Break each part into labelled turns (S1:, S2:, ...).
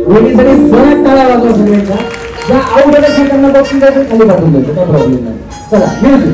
S1: वहिनीसाठी जोरात टाळ्या वाजवा सगळ्यांच्या. ज्या आवडत असेल त्यांना बक्षीस द्यायचं, खाली पाठवून द्यायचं, काय प्रॉब्लेम नाही. चला म्युझिक.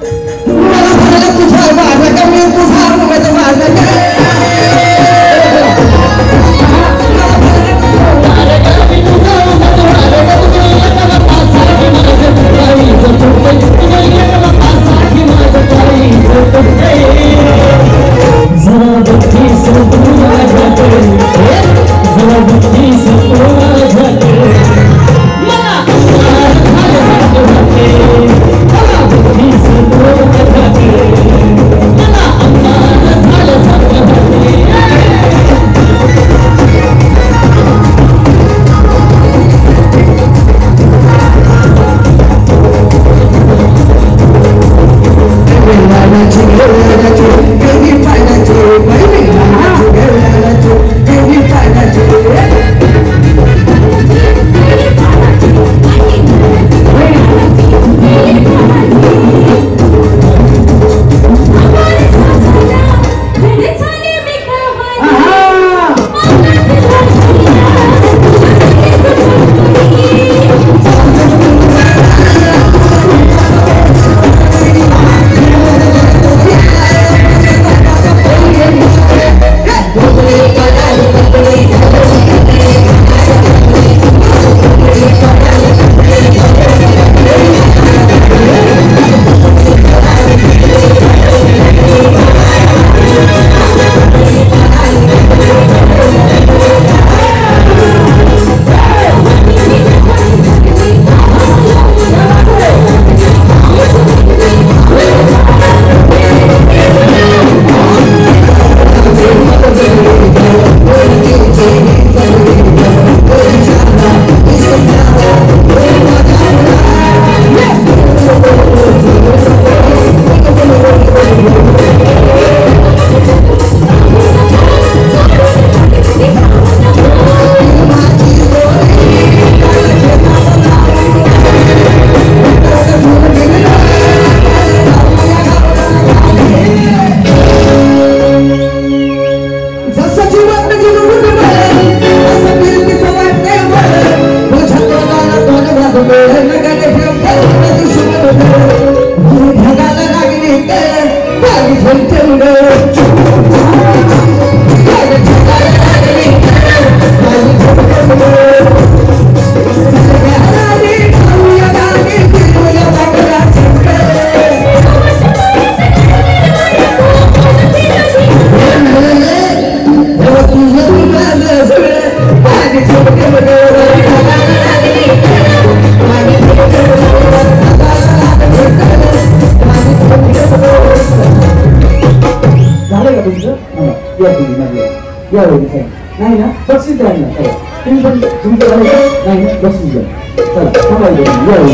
S1: नाही ना बक्षीस द्या ना. तुम्ही पण तुमचं नाही ना बक्षीस द्या. चला थांबायचं.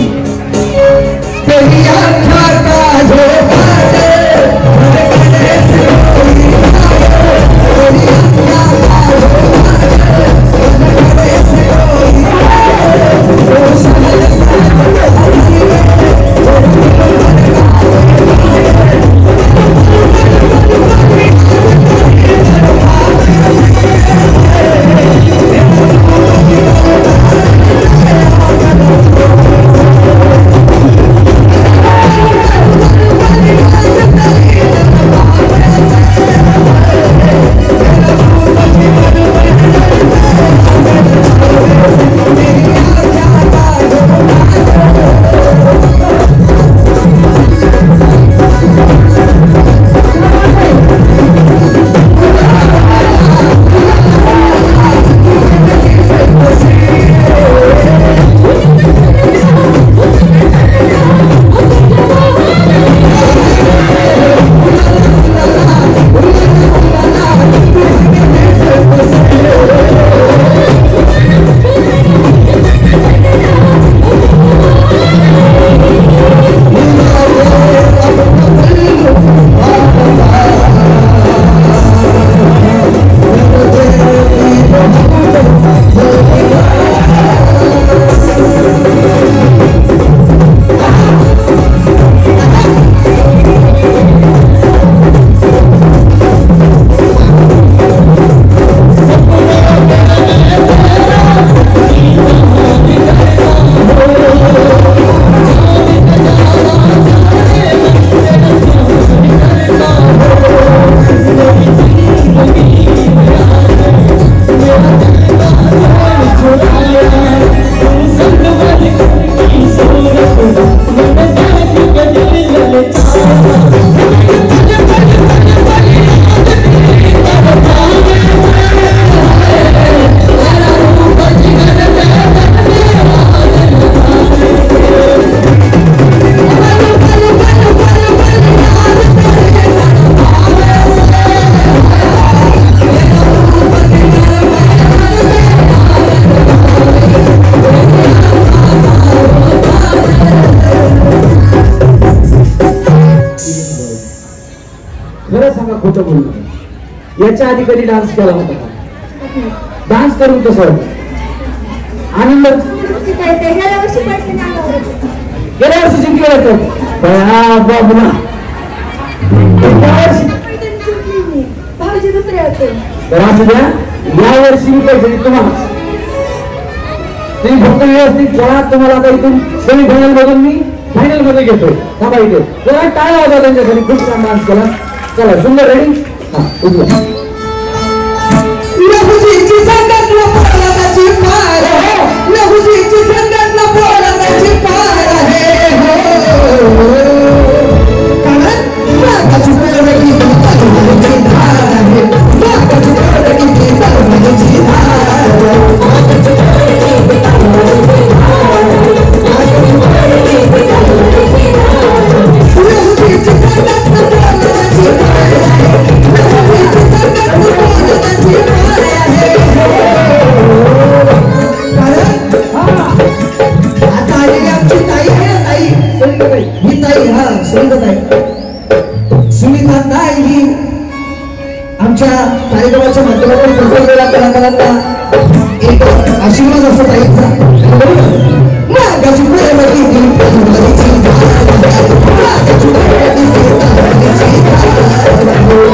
S1: खोटं बोलू नका. याच्या आधी कधी डान्स केला होता का? डान्स करून कसं वाटतं? आनंद
S2: गेल्या
S1: वर्षी जिंकले होते बाबुना.
S2: भाऊजी दुसरे होते.
S1: तर असं द्या, या वर्षी मी पैसे तुम्हाला तुम्ही फक्त व्यवस्थित चला. तुम्हाला आता इथून सेमीफायनल मधून मी फायनल मध्ये घेतोय. थांबा इथे जरा टाळ्या होता त्यांच्यासाठी. खूप छान डान्स केला. चला सुंदर. रेडी? हा उचला.
S3: लहुजीची संगतला पोराची पार आहे. लहुजीची संगतला पोराची पार आहे. कारण नागाची पोरगी तलवारीची धार आहे. नागाची पोरगी तलवारीची धार आहे. नागाची पोरगी तलवारीची धार आहे. नागाची पोरगी तलवारीची धार आहे. लहुजीची संगतला पोराची पार आहे. लहुजीची संगतला पोराची पार आहे. आता आलेली आमची ताई आहे ना, ताई ही ताई, हा सुनीता ताई. सुनीता ताई ही आमच्या कार्यक्रमाच्या माध्यमातून ठरवलेल्या कलाकारांना एक आशीर्वाद असतो ताईचा. मागाची प्रेमची ती तलवारीची धार आहे. मागाची प्रेमची ती तलवारीची धार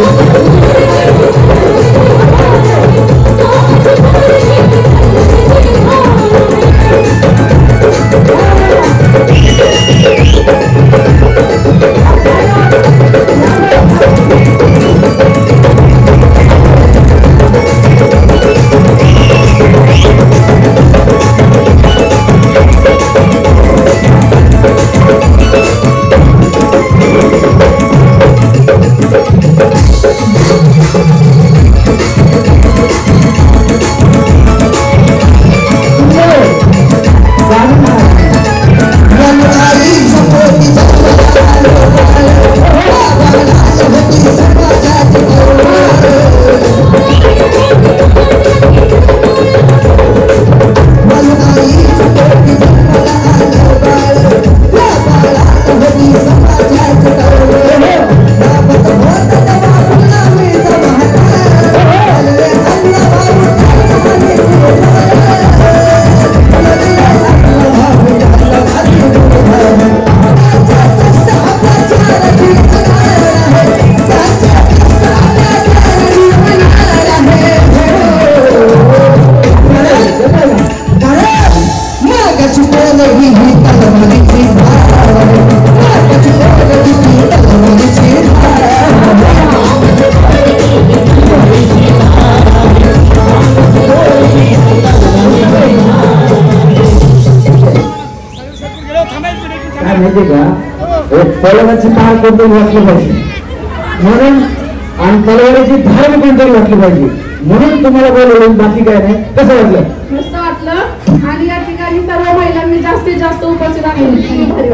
S1: तलवारीची धार कोणतरी वाटली पाहिजे म्हणून, आणि तलवारीची धार कोणतरी वाटली पाहिजे म्हणून तुम्हाला बोलवलं. बाकी काय नाही. कसं वाटलं?
S2: मस्त वाटलं. आणि या ठिकाणी सर्व महिलांनी जास्तीत जास्त उपस्थित आहे. भारी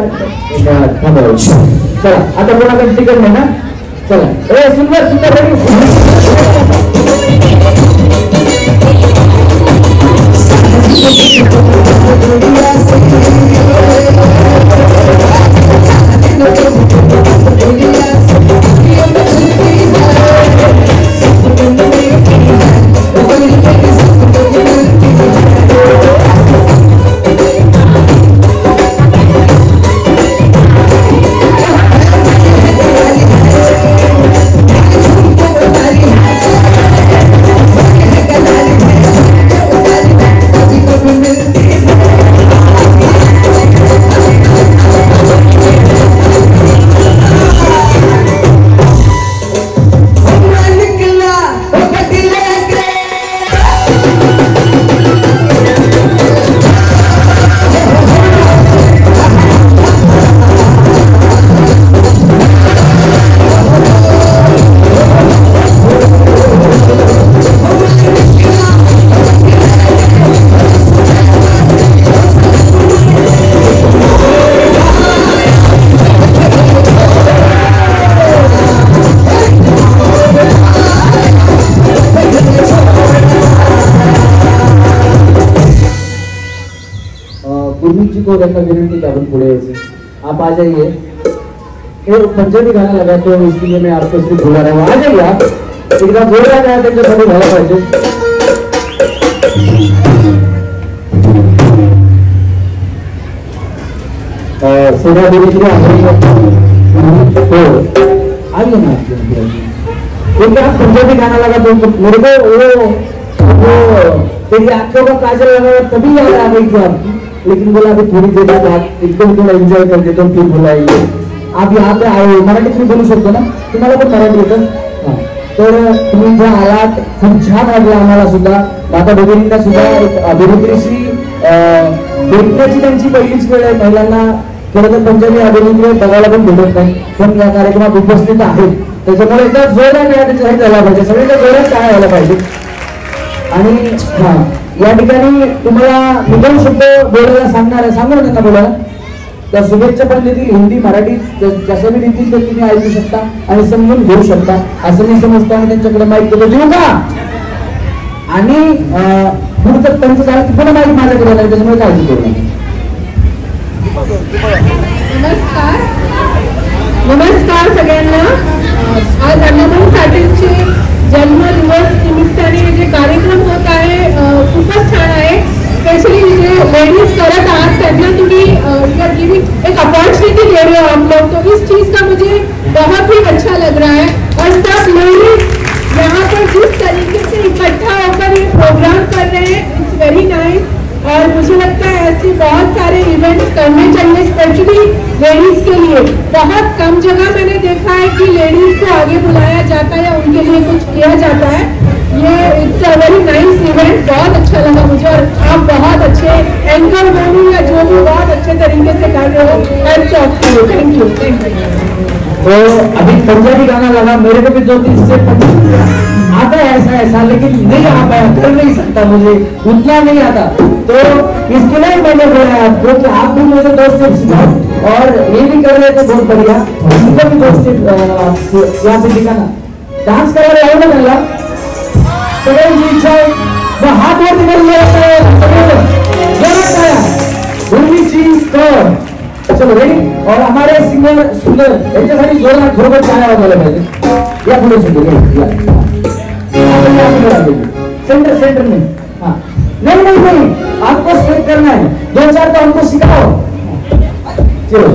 S2: वाटतं.
S1: चला आता कोणाकडे तिकड नाही ना. चला ए सुंदर सुंदर. गुरुजी को रखना विनंती का अपन पुढे यायचे. आप आ जाइए. ये पंजाबी गाना लगा तो इसलिए मैं आपको सिर्फ बुला रहा हूँ, आ जाइए आप एकदा जोरदार आहे त्यांच्यासाठी झाला पाहिजे। सेवा देवी हो आइए ना, क्योंकि आप पंजाबी गाना लगा तो मेरे को वो तेरी आंखों का काजल लगा तभी याद आ गई थी आपकी, लेकिन बोला अभी थोड़ी देर बाद एकदम थोड़ा एंजॉय कर देता हूँ फिर बुलाएंगे। आप यहाँ पे आए मराठीत मी बोलू शकतो ना, तुम्हाला पण मराठी येतं? तर तुम्ही इथे आलात, खूप छान वाटलं आम्हाला सुद्धा। माता भगिनींना सुद्धा एक अभिनेत्रीशी भेटण्याची त्यांची पहिलीच वेळ आहे। महिलांना खरं तर पंजाबी अभिनेत्री बघायला पण भेटत नाही, पण या कार्यक्रमात उपस्थित आहेत, त्याच्यामुळे एकदा जोरात त्याच्यासाठी झाला पाहिजे, सगळ्यांना जोरात काय व्हायला पाहिजे। आणि हा या ठिकाणी तुम्हाला मी दोन शब्द बोलायला सांगणार आहे, सांगू नका बोलायला। त्या शुभेच्छा पण देतील हिंदी मराठी जसं मी देतील तर तुम्ही ऐकू शकता आणि समजून घेऊ शकता असं मी समजतो। आणि त्यांच्याकडे माईक देतो, देऊ का? आणि पुढचं त्यांचं झालं की पुन्हा माईक माझ्याकडे येणार, त्याच्यामुळे काळजी करू नका।
S2: नमस्कार नमस्कार सगळ्यांना। आज अण्णाभाऊ साठेंचे जन्मदिवस निमित्ताने जे कार्यक्रम होत आहे खूपच छान आहे। स्पेशली जे लेडीज करत आहात त्यांना तुम्ही एक अपॉर्चुनिटी दे रहे हो हम लोग, तो इस चीज का मुझे बहुत ही अच्छा लग रहा है। और सब लेडीज यहाँ पर जिस तरीके से इकट्ठा होकर ये प्रोग्राम कर रहे हैं, इट्स वेरी नाइस। और मुझे लगता है ऐसे बहुत सारे इवेंट्स करने चाहिए, स्पेशली लेडीज के लिए। बहुत कम जगह मैंने देखा है कि लेडीज को आगे बुलाया जाता है या उनके लिए कुछ किया जाता है। ये it's a very nice event, बहुत अच्छा लगा मुझे। और आप बहुत अच्छे एंकर बोलूँ या जो भी बहुत अच्छे तरीके से कर रहे हो, थैंक यू।
S1: तो अभी पंजाबी गाना लगा, मेरे को भी 2-3 स्टेप आता है ऐसा ऐसा, लेकिन नहीं आ पाया, कर नहीं सकता, मुझे उतना नहीं आता। तो इसके लिए मैंने बोला आपको कि आप भी मुझे 2 स्टेप सिखाओ, और ये भी कर रहे थे बहुत बढ़िया, इनका भी 2 स्टेप यहाँ पे दिखाना। डांस करायला लावू ना त्यांना, सगळ्यांची इच्छा आहे हात वरती करून चलो रेडी। और हमारे सिंगर सुंदर यांच्यासाठी जोरदार खरोखर टाळ्या वाजवायला पाहिजे। या पुढे सुंदर सेंटर सेंटर में, हाँ नहीं नहीं नहीं आपको स्टेप करना है, 2-4 तो हमको सिखाओ। चलो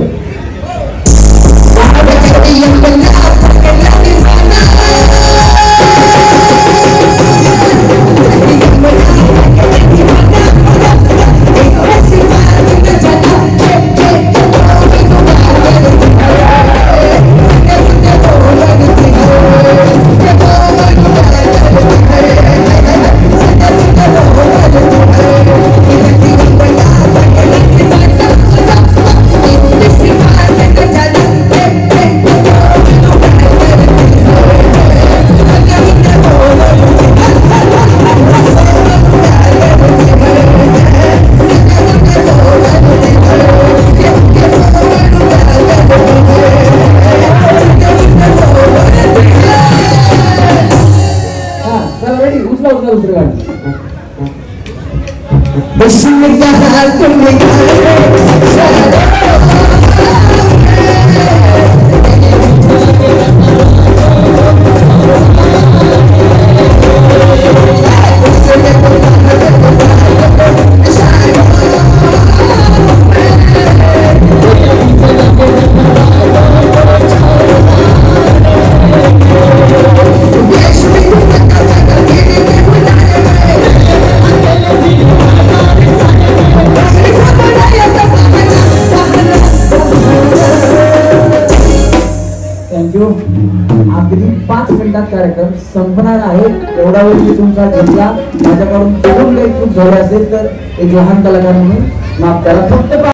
S1: अगदी 5 मिनिटात कार्यक्रम संपणार आहे। एवढा वेळ मी तुमचा घेतला, माझ्याकडून चुकून काही चूक झाली असेल तर एक लहान कलाकार म्हणून माफ करा। फक्त